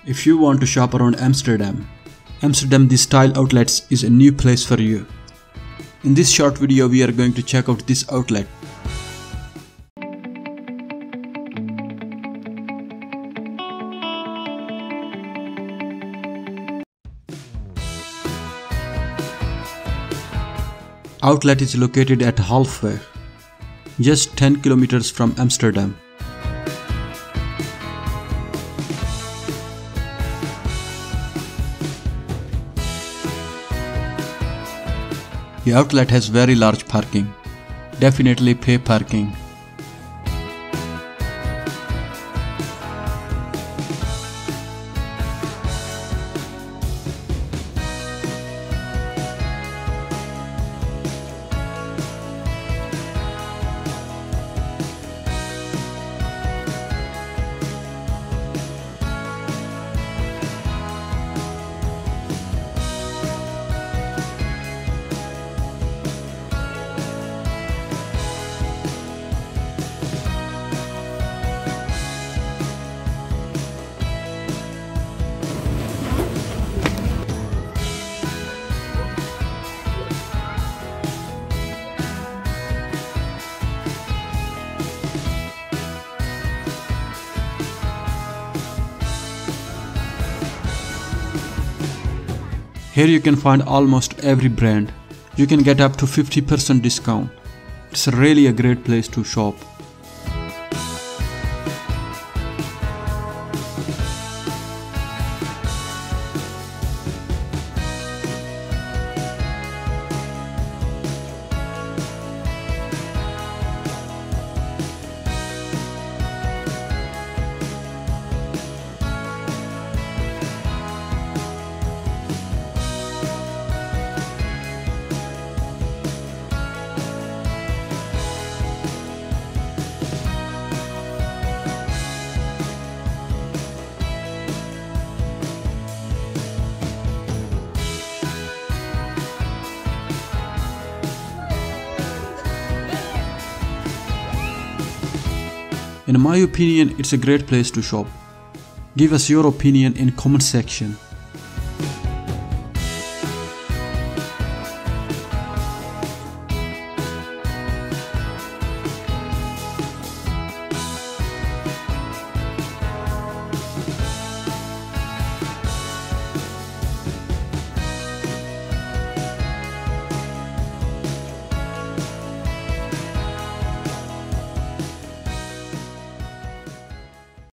If you want to shop around Amsterdam, Amsterdam The Style Outlets is a new place for you. In this short video we are going to check out this outlet. Outlet is located at Halfweg, just 10 kilometers from Amsterdam. The outlet has very large parking. Definitely pay parking. Here you can find almost every brand. You can get up to 50% discount. It's really a great place to shop. In my opinion, it's a great place to shop. Give us your opinion in comment section.